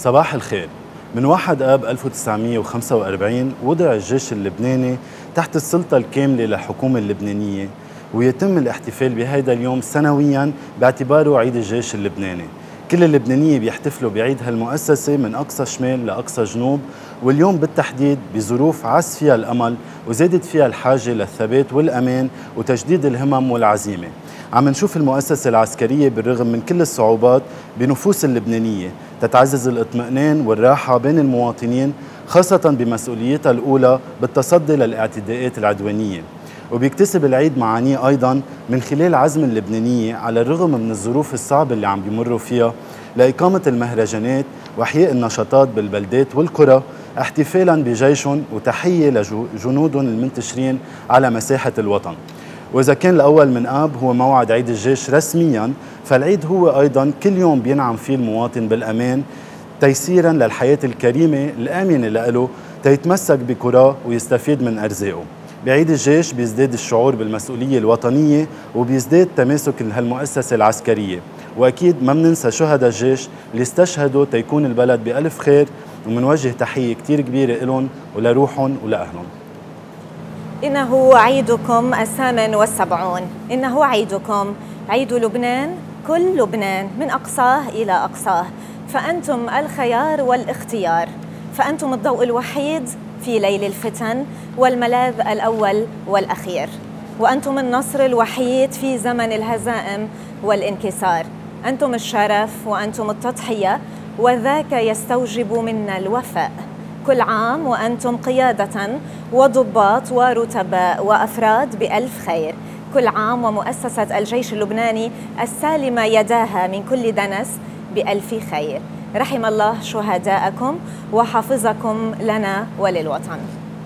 صباح الخير. من 1 آب 1945 وضع الجيش اللبناني تحت السلطة الكاملة للحكومة اللبنانية، ويتم الاحتفال بهذا اليوم سنوياً باعتباره عيد الجيش اللبناني. كل اللبنانية بيحتفلوا بعيد هالمؤسسة من أقصى شمال لأقصى جنوب، واليوم بالتحديد بظروف عز فيها الأمل وزادت فيها الحاجة للثبات والأمان وتجديد الهمم والعزيمة. عم نشوف المؤسسة العسكرية بالرغم من كل الصعوبات بنفوس اللبنانية تتعزز الاطمئنان والراحة بين المواطنين، خاصة بمسؤوليتها الأولى بالتصدي للاعتداءات العدوانية. وبيكتسب العيد معانيه أيضا من خلال عزم اللبنانية على الرغم من الظروف الصعبة اللي عم بيمروا فيها لإقامة المهرجانات وإحياء النشاطات بالبلدات والقرى، احتفالا بجيشهم وتحية لجنودهم المنتشرين على مساحة الوطن. وإذا كان الأول من آب هو موعد عيد الجيش رسمياً، فالعيد هو أيضاً كل يوم بينعم فيه المواطن بالأمان تيسيراً للحياة الكريمة الآمنة له تيتمسك بكراه ويستفيد من أرزاقه. بعيد الجيش بيزداد الشعور بالمسؤولية الوطنية وبيزداد تماسك هالمؤسسة العسكرية، وأكيد ما مننسى شهداء الجيش اللي استشهدوا تيكون البلد بألف خير، ومنوجه تحية كتير كبيرة لهم ولروحهم ولأهلهم. إنه عيدكم 78، إنه عيدكم، عيد لبنان، كل لبنان من أقصاه إلى أقصاه، فأنتم الخيار والاختيار، فأنتم الضوء الوحيد في ليل الفتن والملاذ الأول والأخير، وأنتم النصر الوحيد في زمن الهزائم والانكسار، أنتم الشرف وأنتم التضحية، وذاك يستوجب منا الوفاء. كل عام وأنتم قيادة وضباط ورتباء وأفراد بألف خير، كل عام ومؤسسة الجيش اللبناني السالمة يداها من كل دنس بألف خير. رحم الله شهداءكم وحافظكم لنا وللوطن.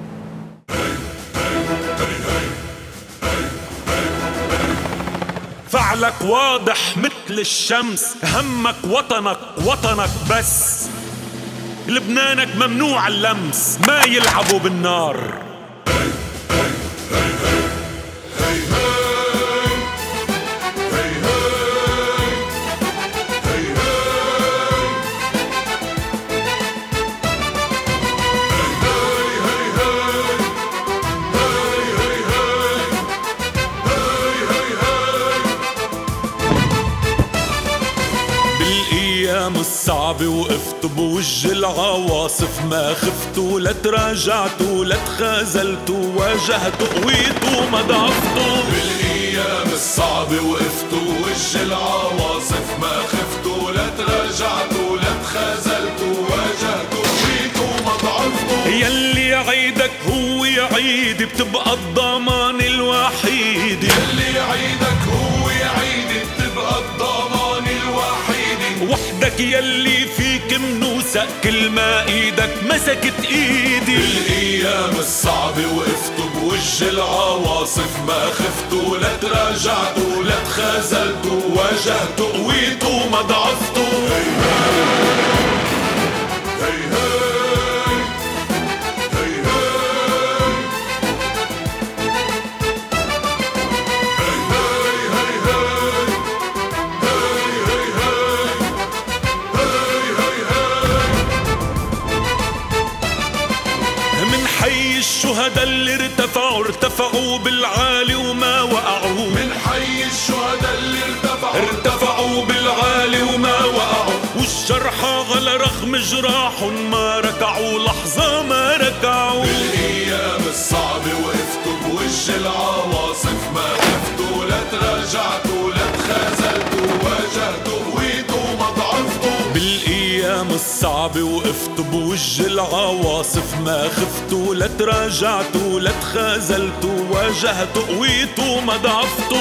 فعلك واضح مثل الشمس، همك وطنك وطنك بس، لبنانك ممنوع اللمس، ما يلعبوا بالنار. الصعب وقفت بوجه العواصف، ما خفت ولا تراجعت ولا تخاذلت، واجهت قويت وما ضعفت. بالايام الصعبة وقفت بوجه العواصف، ما خفت ولا تراجعت ولا تخاذلت، واجهت قويت وما ضعفت. يلي عيدك هو عيدي، بتبقى الضمان الوحيد. يلي عيدك هو عيدي، بتبقى الضمان الوحيد. وحدك يلي فيك منوسق، كل ما ايدك مسكت ايدي. بالايام الصعبة وقفت بوجه العواصف، ما خفت ولا تراجعت ولا تخاذلت، واجهت قويت وما ضعفت. الشهداء اللي ارتفعوا بالعالي وما وقعوا. من حي الشهداء اللي ارتفعوا بالعالي وما وقعوا. والجرحى على رغم جراحهم ما ركعوا لحظة ما ركعوا. بالايام الصعبة وقفت بوجه العواصف، ما خفت ولا تراجعت ولا تخاذلت، واجهت قويت وما ضعفت. بالايام الصعبة وقفت بوجه العواصف، ما خفت ولا تراجعت ولا تخاذلت، واجهت قويت وما ضعفت.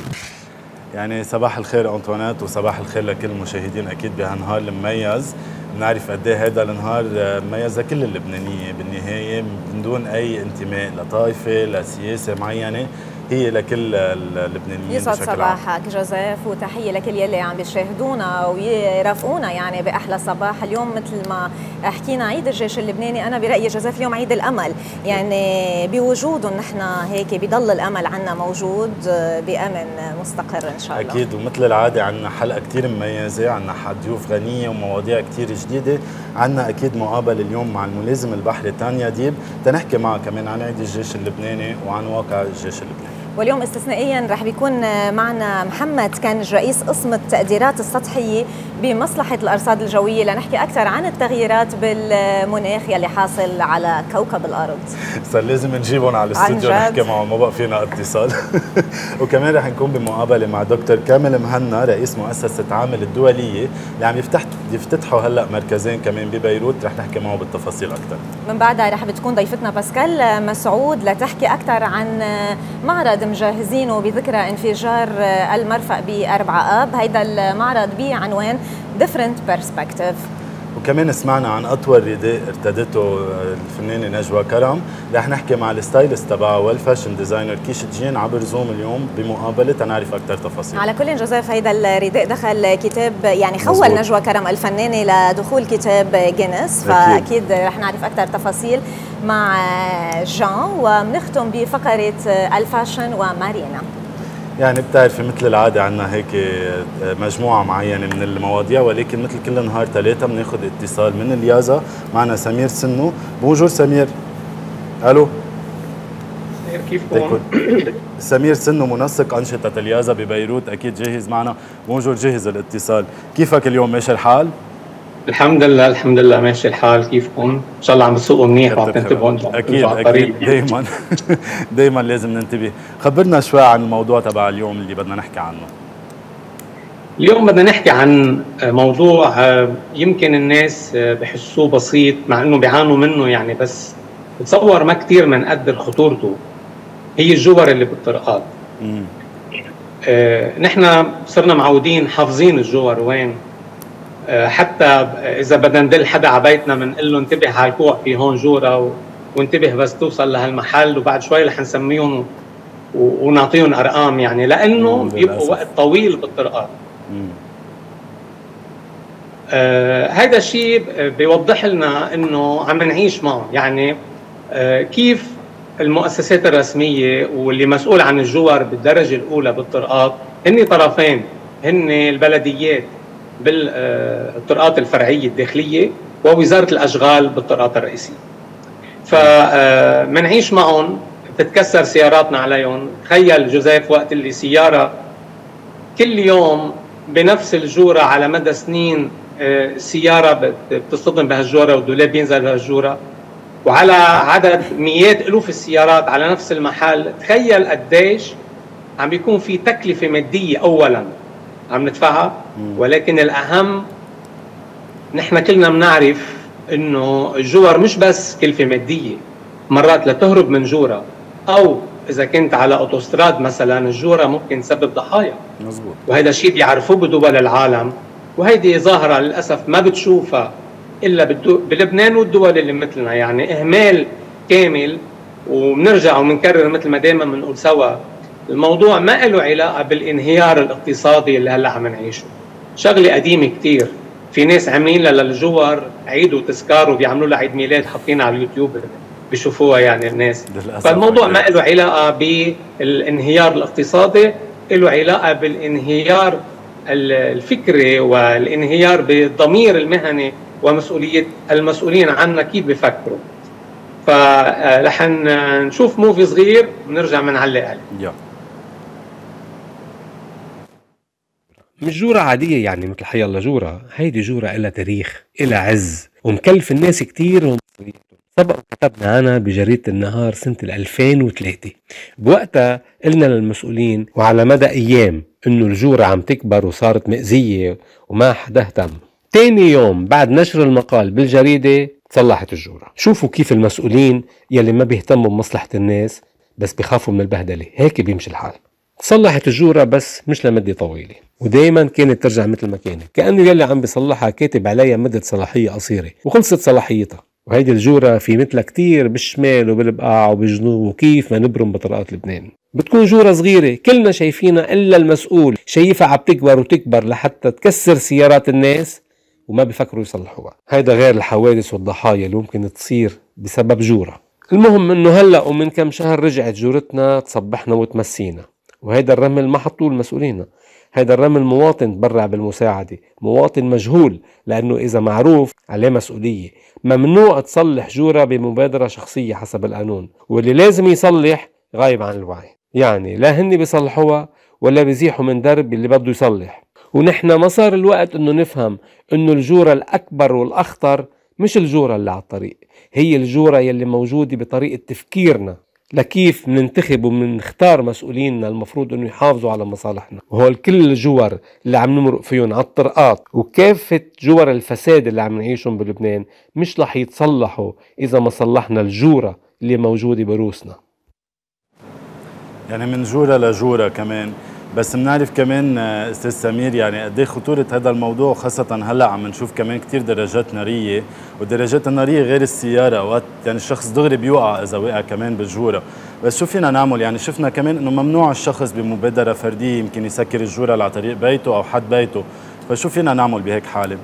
يعني صباح الخير أنطوانيت، وصباح الخير لكل المشاهدين أكيد بهالنهار المميز. بنعرف قد ايه هذا النهار ميز كل اللبنانيه بالنهايه من دون اي انتماء لطائفه لسياسه معينه، هي لكل اللبنانيين يسعد بشكل عام. صباحك جوزيف، وتحيه لكل يلي عم بيشاهدونا ويرافقونا يعني باحلى صباح. اليوم مثل ما حكينا عيد الجيش اللبناني، انا برايي جوزيف اليوم عيد الامل، يعني بوجودهم نحن هيك بضل الامل عنا موجود بامن مستقر ان شاء الله. اكيد، ومثل العاده عندنا حلقه كثير مميزه، عندنا ضيوف غنيه ومواضيع كثير جديده، عندنا اكيد مقابله اليوم مع الملازم البحري تانيا ديب تنحكي معها كمان عن عيد الجيش اللبناني وعن واقع الجيش اللبناني. واليوم استثنائيا رح بيكون معنا محمد كانج رئيس قسم التقديرات السطحيه بمصلحه الارصاد الجويه لنحكي اكثر عن التغييرات بالمناخ يلي حاصل على كوكب الارض. صار لازم نجيبهم على الاستوديو نحكي معهم، ما بقى فينا اتصال. وكمان رح نكون بمقابله مع دكتور كامل مهنا رئيس مؤسسه عامل الدوليه اللي عم يفتتحوا هلا مركزين كمان ببيروت، رح نحكي معه بالتفاصيل اكثر. من بعدها رح بتكون ضيفتنا باسكال مسعود لتحكي اكثر عن معرض مجهزينه بذكرى انفجار المرفأ ب4 آب. هيدا المعرض بعنوان Different Perspective. وكمان سمعنا عن اطول رداء ارتدته الفنانه نجوى كرم، رح نحكي مع الستايلست تبعها والفاشن ديزاينر كيش جين عبر زوم اليوم بمقابله تنعرف اكثر تفاصيل. على كل جوزيف هيدا الرداء دخل كتاب، يعني خول مزبوط. نجوى كرم الفنانه لدخول كتاب جينيس، فاكيد رح نعرف اكثر تفاصيل مع جان. وبنختم بفقره الفاشن ومارينا. يعني بتعرفي مثل العاده عندنا هيك مجموعه معينه من المواضيع، ولكن مثل كل نهار ثلاثه بناخذ اتصال من اليازا. معنا سمير سنو. بونجور سمير. الو كيفكم؟ سمير سنو منسق انشطه اليازا ببيروت، اكيد جاهز معنا. بونجور، جاهز الاتصال. كيفك اليوم، ماشي الحال؟ الحمد لله الحمد لله ماشي الحال. كيفكم؟ ان شاء الله عم تسوقوا منيح وعم تنتبهوا. اكيد دائما دائما لازم ننتبه. خبرنا شوي عن الموضوع تبع اليوم اللي بدنا نحكي عنه. اليوم بدنا نحكي عن موضوع يمكن الناس بحسوه بسيط مع انه بيعانوا منه يعني، بس بتصور ما كثير بنقدر خطورته. هي الجوار اللي بالطرقات. نحن صرنا معودين حافظين الجوار وين، حتى اذا بدنا ندل حدا على بيتنا بنقول له انتبه على الكوع في هون جوره، وانتبه بس توصل لهالمحل، وبعد شوي رح نسميهم ونعطيهم ارقام يعني، لانه بيبقوا وقت طويل بالطرقات. هذا الشيء بيوضح لنا انه عم نعيش معه، يعني كيف المؤسسات الرسميه واللي مسؤول عن الجوار بالدرجه الاولى بالطرقات هن طرفين، هن البلديات بالطرقات الفرعيه الداخليه ووزاره الاشغال بالطرقات الرئيسيه. فمنعيش معهم، بتتكسر سياراتنا عليهم. تخيل جوزيف وقت اللي سياره كل يوم بنفس الجوره على مدى سنين، سياره بتصطدم بهالجوره والدولاب بينزل بهالجوره، وعلى عدد مئات الوف السيارات على نفس المحل. تخيل قديش عم بيكون في تكلفه ماديه اولا عم ندفعها، ولكن الاهم نحن كلنا بنعرف انه الجوار مش بس كلفه ماديه، مرات لتهرب من جوره او اذا كنت على اوتوستراد مثلا الجوره ممكن تسبب ضحايا. مزبوط. وهذا الشيء بيعرفوه بدول العالم، وهيدي ظاهره للاسف ما بتشوفها الا بلبنان والدول اللي مثلنا، يعني اهمال كامل. وبنرجع وبنكرر مثل ما دائما بنقول سوا، الموضوع ما له علاقه بالانهيار الاقتصادي اللي هلا عم نعيشه. شغله قديمه كثير، في ناس عاملين للجوار عيد وتذكار وبيعملوا لها عيد ميلاد حاطينها على اليوتيوب بيشوفوها يعني الناس. فالموضوع ما له علاقه بالانهيار الاقتصادي، له علاقه بالانهيار الفكري والانهيار بالضمير المهني ومسؤوليه المسؤولين عنا كيف بفكروا. فرح نشوف موفي صغير ونرجع بنعلق عليه. مش جورة عادية يعني مثل حي الله جورة، هيدي جورة إلها تاريخ، إلها عز، ومكلف الناس كتير. سبق كتبنا عنها بجريدة النهار سنة 2003. بوقتها قلنا للمسؤولين وعلى مدى أيام إنه الجورة عم تكبر وصارت مأزية وما حدا اهتم. تاني يوم بعد نشر المقال بالجريدة تصلحت الجورة. شوفوا كيف المسؤولين يلي ما بيهتموا بمصلحة الناس بس بيخافوا من البهدلة، هيك بيمشي الحال. صلحت الجورة بس مش لمدة طويلة، ودايما كانت ترجع مثل ما كانت، كأنه يلي عم بيصلحها كاتب عليها مدة صلاحية قصيرة وخلصت صلاحيتها. وهيدي الجورة في مثلها كتير بالشمال وبالبقاع وبالجنوب، وكيف ما نبرم بطرقات لبنان. بتكون جورة صغيرة كلنا شايفينها إلا المسؤول شايفها عم تكبر وتكبر لحتى تكسر سيارات الناس وما بيفكروا يصلحوها. هيدا غير الحوادث والضحايا اللي ممكن تصير بسبب جورة. المهم انه هلأ ومن كم شهر رجعت جورتنا تصبحنا وتمسينا، وهيدا الرمل ما حطوه المسؤولين. هيدا الرمل مواطن تبرع بالمساعدة، مواطن مجهول، لأنه إذا معروف عليه مسؤولية. ممنوع تصلح جورة بمبادرة شخصية حسب القانون، واللي لازم يصلح غايب عن الوعي. يعني لا هن بيصلحوها ولا بيزيحوا من درب اللي بده يصلح. ونحن ما صار الوقت انه نفهم انه الجورة الأكبر والأخطر مش الجورة اللي على الطريق، هي الجورة يلي موجودة بطريقة تفكيرنا لكيف مننتخب ومنختار مسؤوليننا المفروض انه يحافظوا على مصالحنا. وهول كل الجور اللي عم نمرق فيهم على الطرقات وكافة جور الفساد اللي عم نعيشهم بلبنان مش رح يتصلحوا اذا ما صلحنا الجورة اللي موجودة بروسنا. يعني من جورة لجورة كمان. بس بنعرف كمان استاذ سمير يعني قد ايه خطوره هذا الموضوع، خاصه هلا عم نشوف كمان كثير دراجات ناريه، والدراجات الناريه غير السياره اوقات يعني الشخص دغري بيوقع اذا وقع كمان بالجوره. بس شو فينا نعمل؟ يعني شفنا كمان انه ممنوع الشخص بمبادره فرديه يمكن يسكر الجوره على طريق بيته او حد بيته، فشو فينا نعمل بهيك حاله؟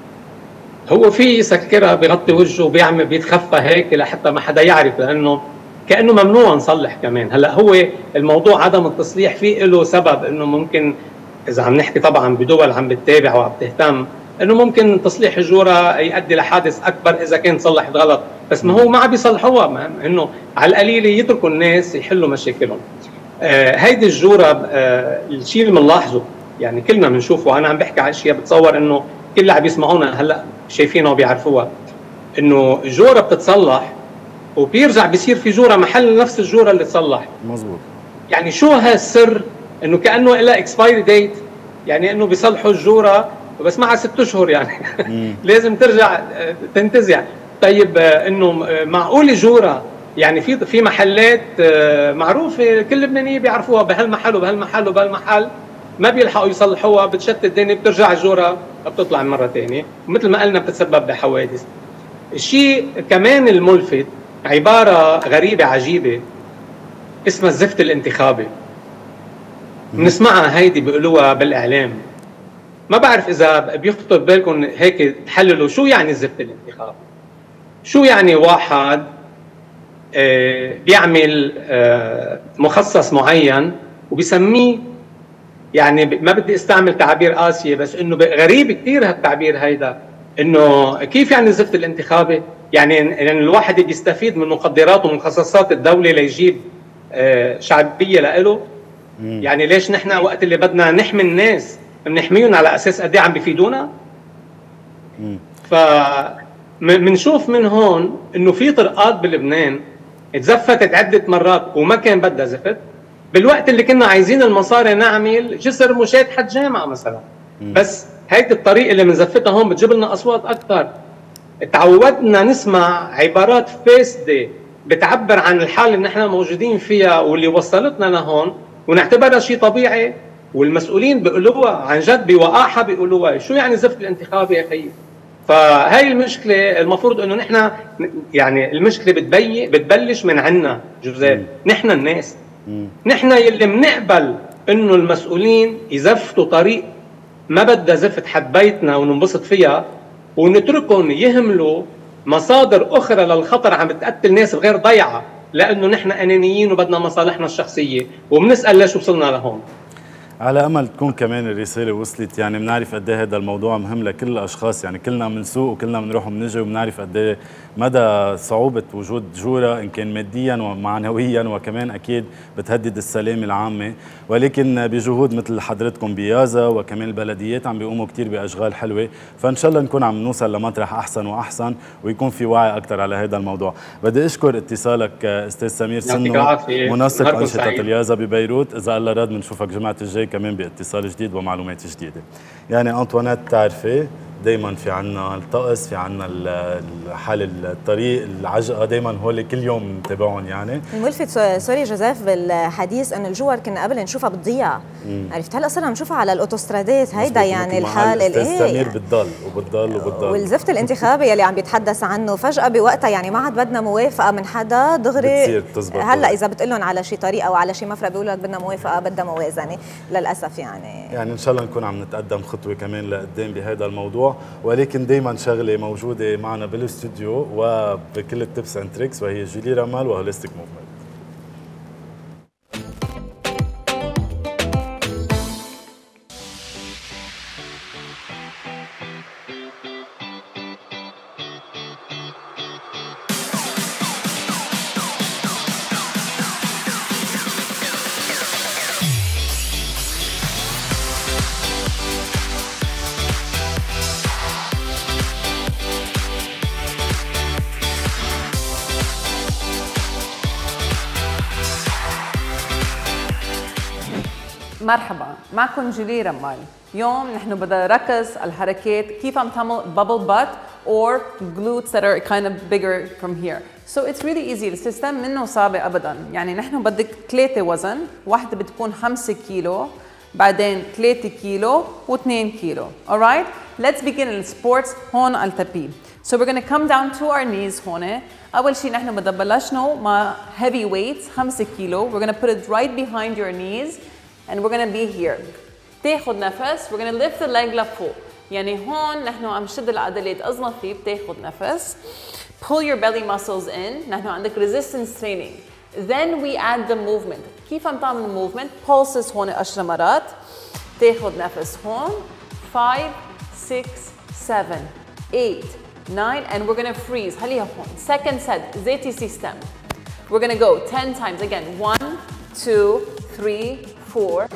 هو في يسكرها بغطي وجهه بيعمل بيتخفى هيك لحتى ما حدا يعرف، لانه كأنه ممنوع نصلح كمان. هلا هو الموضوع عدم التصليح فيه له سبب، انه ممكن اذا عم نحكي طبعا بدول عم بتتابع وعم تهتم انه ممكن تصليح الجوره يؤدي لحادث اكبر اذا كان صلحت غلط، بس ما هو ما عم بيصلحوها، انه على القليله يتركوا الناس يحلوا مشاكلهم. هيدي الجوره الشيء اللي بنلاحظه يعني كلنا بنشوفه، انا عم بحكي على اشياء بتصور انه كل اللي عم بيسمعونا هلا شايفينها وبيعرفوها، انه الجوره بتتصلح وبيرجع بيصير في جوره محل نفس الجوره اللي تصلح. مزبوط. يعني شو هالسر؟ انه كانه لها اكسبايري ديت، يعني انه بيصلحوا الجوره بس معها 6 اشهر يعني لازم ترجع تنتزع. طيب انه معقول جوره يعني في محلات معروفه كل اللبنانيه بيعرفوها بهالمحل وبهالمحل وبهالمحل، ما بيلحقوا يصلحوها، بتشتت الدنيا، بترجع الجوره بتطلع مره ثانيه، ومثل ما قلنا بتتسبب بحوادث. الشيء كمان الملفت عبارة غريبة عجيبة اسمها الزفت الانتخابي. بنسمعها هيدي بيقولوها بالإعلام، ما بعرف إذا بيخطر بالكم هيك تحللوا شو يعني الزفت الانتخابي. شو يعني واحد بيعمل مخصص معين وبيسميه، يعني ما بدي استعمل تعابير قاسية بس إنه غريب كثير هالتعبير هيدا، إنه كيف يعني الزفت الانتخابي؟ يعني الواحد بيستفيد من مقدرات ومخصصات الدولة ليجيب شعبية لإله. يعني ليش نحن وقت اللي بدنا نحمي الناس بنحميهم على أساس قد ايه عم بيفيدونا؟ فمنشوف من هون إنه في طرقات بلبنان اتزفتت عدة مرات وما كان بدها زفت، بالوقت اللي كنا عايزين المصاري نعمل جسر مشاة حد جامعة مثلا. بس هيدي الطريقة اللي منزفتها هون بتجيب لنا أصوات أكثر. تعودنا نسمع عبارات فاسدة بتعبر عن الحالة اللي نحن موجودين فيها واللي وصلتنا لهون، ونعتبرها شيء طبيعي، والمسؤولين بيقولوها عن جد بوقاحة، بيقولوها شو يعني زفت الانتخابي يا خيي. فهاي المشكلة المفروض انه نحن يعني المشكلة بتبلش من عنا جوزيف، نحن الناس، نحن يلي بنقبل انه المسؤولين يزفتوا طريق ما بدها زفت حد بيتنا وننبسط فيها، ونتركهم يهملوا مصادر أخرى للخطر عم بتقتل ناس بغير ضيعة، لأنه نحن أنانيين وبدنا مصالحنا الشخصية، وبنسأل ليش وصلنا لهون. على امل تكون كمان الرساله وصلت. يعني بنعرف قد ايه هذا الموضوع مهم لكل الاشخاص، يعني كلنا بنسوق وكلنا بنروح وبنجي، وبنعرف قد ايه مدى صعوبه وجود جوره ان كان ماديا ومعنويا، وكمان اكيد بتهدد السلامه العامه. ولكن بجهود مثل حضرتكم بيازا وكمان البلديات عم بيقوموا كثير باشغال حلوه، فان شاء الله نكون عم نوصل لمطرح احسن واحسن ويكون في وعي اكثر على هذا الموضوع. بدي اشكر اتصالك استاذ سمير سنو، منسق انشطه اليازا ببيروت. اذا الله راد بنشوفك جمعه الجاي كمان باتصال جديد ومعلومات جديده. يعني أنطوانيت تعرفي دايما في عنا الطقس، في عنا حال الطريق، العجقه، دايما هول كل يوم نتابعهم يعني. الملفت سوري جوزيف بالحديث انه الجوار كنا قبل نشوفها بتضيع، عرفت هلا صرنا نشوفها على الاوتوسترادات، هيدا يعني الحال الايه سمير بتضل والزفت الانتخابي اللي عم بيتحدث عنه فجأة بوقتها يعني ما عاد بدنا موافقة من حدا دغري هلا إذا بتقول لهم على شي طريقة أو على شي مفرق بيقولوا لك بدنا موافقة بدها موازنة للأسف يعني إن شاء الله نكون عم نتقدم خطوة كمان لقدام بهذا الموضوع، ولكن دايما شغلة موجودة معنا بالاستوديو وبكل التبس اند تريكس وهي جولي رمال وهوليستيك موفمنت. مرحبا، معكم جولي رمال. اليوم نحن بدنا نركز على الحركات كيف عم تعمل bubble butt or glutes that are kind of bigger from here. So it's really easy. السيستم منه صعب ابدا، يعني نحن بدك 3 وزن، واحدة بتكون 5 كيلو، بعدين 3 كيلو و2 كيلو. Alright? Let's begin the sports هون على التابي. So we're going to come down to our knees هون. أول شيء نحن بدنا بلشنا مع heavy weights 5 كيلو. We're going to put it right behind your knees. And we're gonna be here. تاخد نفس. We're gonna lift the leg لفوق. يعني هون نحن عم نشد العضلات أصنفي بتاخد نفس. Pull your belly muscles in. نحن عندك resistance training. Then we add the movement. كيف عم تعمل movement؟ Pulses هون 10 مرات. تاخد نفس هون. 5, 6, 7, 8, 9 and we're gonna freeze. خليها هون. Second set. ZTC stem. We're gonna go 10 times again. 1, 2, 3, 4,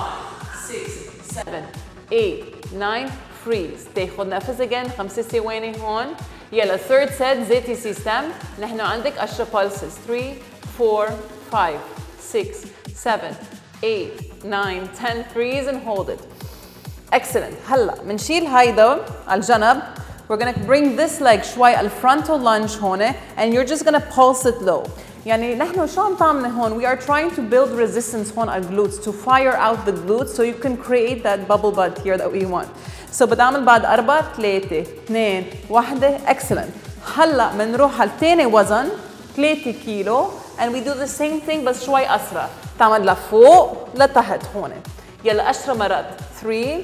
5, 6, 7, 8, 9, freeze. تاخد نفس again 5 ثواني هون. يلا third set ZTC stem. نحن عندك 10 pulses 3, 4, 5, 6, 7, 8, 9, 10 freeze and hold it. Excellent. هلا منشيل هيدا على الجنب. We're gonna bring this leg شوي على frontal lunge هون and you're just gonna pulse it low. يعني نحن شو عم تعمل هون؟ We are trying to build resistance هون على glutes to fire out the glutes so you can create that bubble butt here that we want. So بدي بعد 4 3 2 1 excellent. هلا بنروح على ثاني وزن 3 كيلو and we do the same thing بس شوي أسرع. تعمل لفوق لتحت هون. يلا 10 مرات 3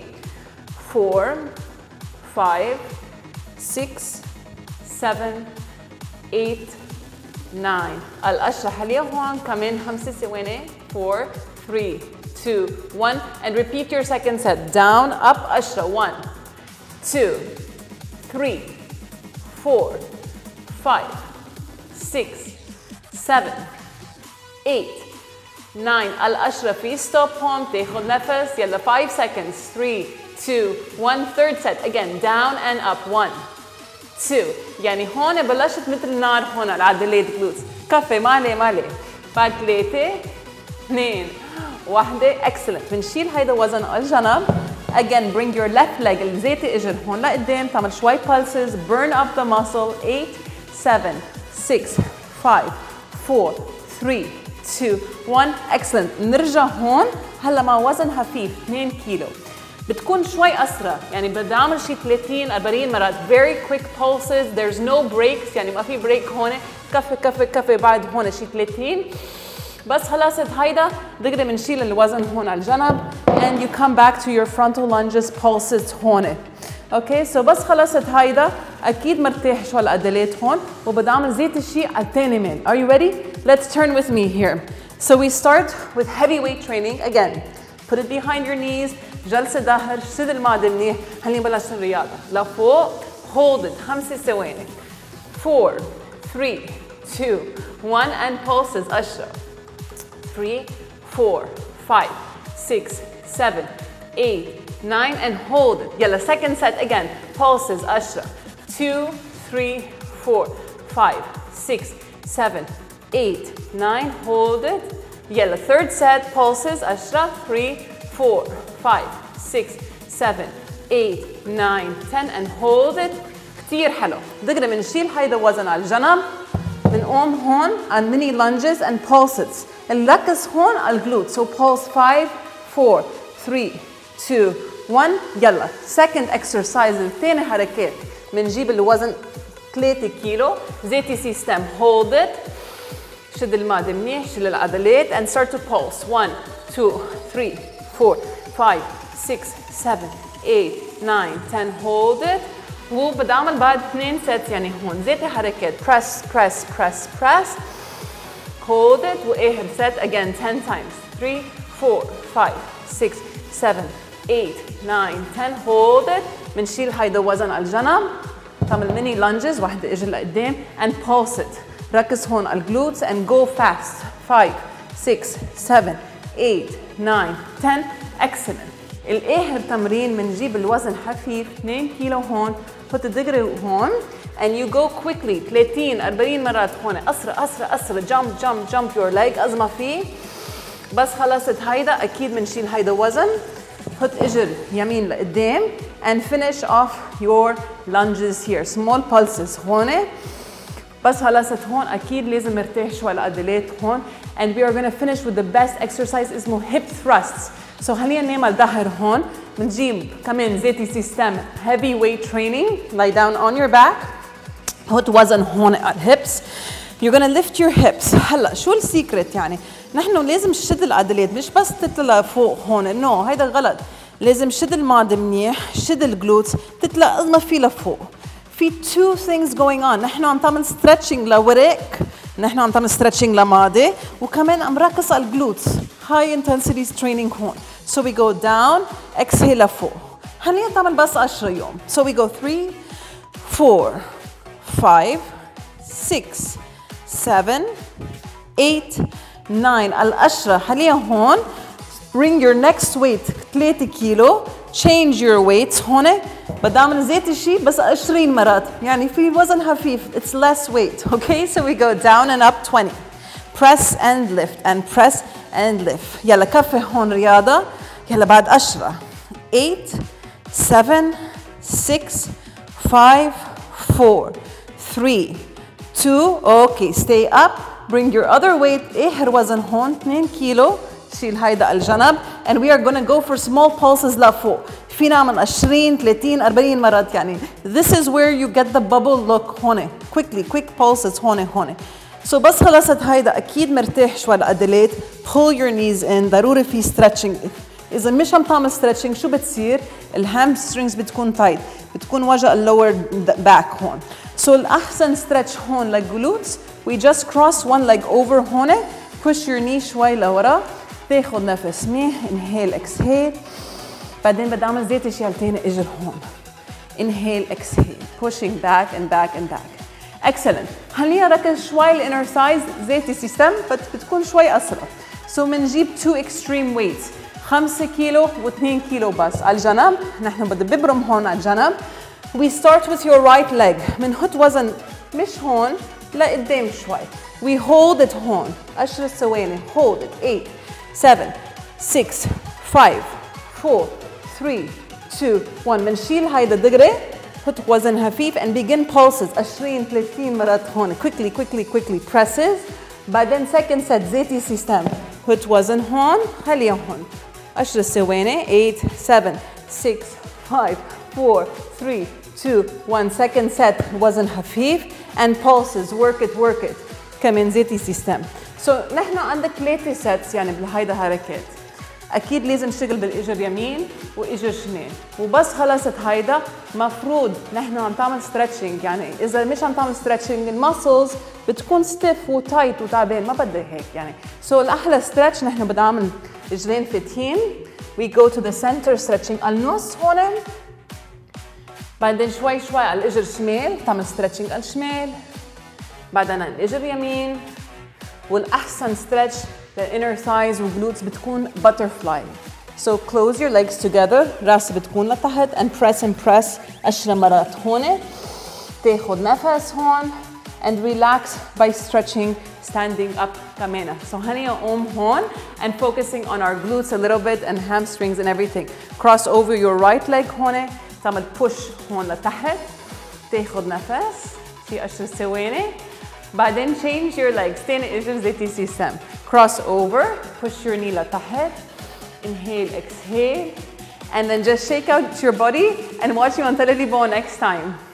4 5 6 7 8 9 الأشرة حاليا هون كمان 5 ثواني 4 3 2 1 and repeat your second set down up أشرة 1 2 3 4 5 6 7 8 9 الأشرة في ستوب هون تاخد نفس يلا 5 seconds 3 2 1 third set again down and up 1 2 يعني هون بلشت مثل نار هون العضلات glutes كفي مالي بعد 3 2 1 excellent بنشيل هيدا وزن على الجنب again bring your left leg الزيتي اجر هون لقدام تعمل شوي pulses burn up the muscle 8 7 6 5 4 3 2 1 excellent نرجع هون هلا مع وزن خفيف 2 كيلو بتكون شوي أسرع يعني بدي أعمل شي 30 40 مرات very quick pulses there's no breaks يعني ما في بريك هون كفي بعد هون شي 30 بس خلصت هيدا دغري بنشيل الوزن هون على الجنب and you come back to your frontal lunges pulses هون اوكي سو بس خلصت هيدا اكيد مرتاح شو هالعضلات هون وبدي اعمل زيت الشيء على الثاني ميل are you ready let's turn with me here so we start with heavy weight training again put it behind your knees جلسة ظهر شد المعدة منيح هلي نبلش الرياضة لفوق hold it 5 ثواني 4 3 2 1 and pulses 10 3 4 5 6 7 8 9 and hold it يلا second set again pulses 10 2 3 4 5 6 7 8 9 hold it يلا third set pulses 10 3 4 5 6 7 8 9 10 and hold it. كتير حلو. دغري بنشيل هيدا وزن على الجنب. بنقوم هون على mini lunges and pulses. نركز هون على الجلوت. So pulse 5 4 3 2 1 يلا. Second exercise الثاني حركات. بنجيب الوزن 3 كيلو. زيتي سيستم. Hold it. شد المعدة منيح. شيل العضلات and start to pulse. 1 2 3 4 5 6 7 8 9 10 hold it. وبدي اعمل بعد 2 sets يعني هون زيتي حركات press press press press hold it واخر set again 10 times 3 4 5 6 7 8 9 10 hold it. بنشيل هيدا وزن على الجنب تعمل mini lunges واحدة اجر لقدام and pulse it. ركز هون على الجلوتس and go fast 5 6 7 8 9 10 excellent. الاخر تمرين بنجيب الوزن خفيف 2 كيلو هون حط الدغري هون and you go quickly 30 40 مرات هون اسرع اسرع اسرع jump jump jump your leg قد ما في. بس خلصت هيدا اكيد بنشيل هيدا وزن حط اجر يمين لقدام and finish off your lunges here small pulses هون. بس خلصت هون اكيد لازم ارتاح شوي العضلات هون and we are going to finish with the best exercise اسمه hip thrusts. So خلينا نعمل ظهر هون. بنجيب كمان زيتي سيستم heavy weight training. Lie down on your back. حط وزن هون على hips. You're gonna lift your hips. هلا شو السيكريت يعني؟ نحن لازم نشد العضلات مش بس تطلع فوق هون. نو هيدا غلط. لازم شد المعدة منيح، شد الجلوتس، تطلع قد ما في لفوق. في two things going on. نحن عم تعمل stretching لورق. نحن عم تعمل stretching لمعدة وكمان عم ركز على الجلوتس. High intensity training هون. So we go down, exhale لفوق. خلينا نعمل بس 10 يوم. So we go 3, 4, 5, 6, 7, 8, 9. العشرة خليها هون. Bring your next weight 3 كيلو. Change your weights هون. بدي أعمل زيت الشيء بس 20 مرات. يعني في وزن خفيف. It's less weight. Okay, so we go down and up 20. Press and lift and press and lift. يلا كفي هون رياضة. يلا بعد 10 8 7 6 5 4 3 2 okay stay up bring your other weight اخر وزن هون 2 كيلو شيل هيدا على الجنب and we are gonna go for small pulses لفوق. في نعمل 20 30 40 مرات يعني this is where you get the bubble look هون quickly quick pulses هون. So بس خلصت هيدا أكيد مرتاح شوي العضلات. Pull your knees in. ضروري في stretching. إذا مش عم تعمل stretching شو بتصير؟ الهامسترينجز بتكون tight. بتكون وجع lower back هون. So الأحسن stretch هون للجلوتس. We just cross one leg over هون. Push your knee شوي لورا. تاخد نفس منيح. Inhale, exhale. بعدين بدي أعمل زيت الشيال تاني إجر هون. Inhale, exhale. Pushing back and back and back. Excellent. خلينا نركز شوي الانر سايز زيتي سيستم بتكون شوي اسرع. So بنجيب two extreme weights 5 كيلو و2 كيلو بس على الجنب. نحن بدي ببرم هون على الجنب. We start with your right leg. بنحط وزن مش هون لقدام شوي. We hold it هون 10 ثواني. Hold it 8 7 6 5 4 3 2 1 بنشيل هيدا دغري. Put وزن خفيف and begin pulses 20 30 مرات هون quickly presses. بعدين second set زيتي سيستم. Put وزن هون خليها هون 10 ثواني 8 7 6 5 4 3 2 1 second set وزن خفيف and pulses work it كمان زيتي سيستم. So نحن عندك 3 sets يعني بهيدا حركات. اكيد لازم نشتغل بالاجر يمين واجر شمال وبس خلصت هيدا مفروض نحن عم تعمل ستريتشنج يعني اذا مش عم تعمل ستريتشنج المسلز بتكون ستيف وتايت وتعبان ما بدي هيك يعني سو الاحلى ستريتش نحن بدنا نعمل رجلين فاتين we go to the center stretching على النص هون بعدين شوي على الاجر الشمال تعمل ستريتشنج على الشمال بعدين على الاجر يمين والاحسن ستريتش the inner thighs والglutes بتكون butterfly. So close your legs together. راس بتكون لتحت and press 10 مرات هون. تاخد نفس هون and relax by stretching standing up كمان. So هني أقوم هون and focusing on our glutes a little bit and hamstrings and everything. Cross over your right leg هون. تعمل push هون لتحت. تاخد نفس في 10 ثواني. بعدين change your legs. تاني اجر زي TC stem. Cross over. Push your knee لتحت. Inhale, exhale. And then just shake out your body and watch you until you next time.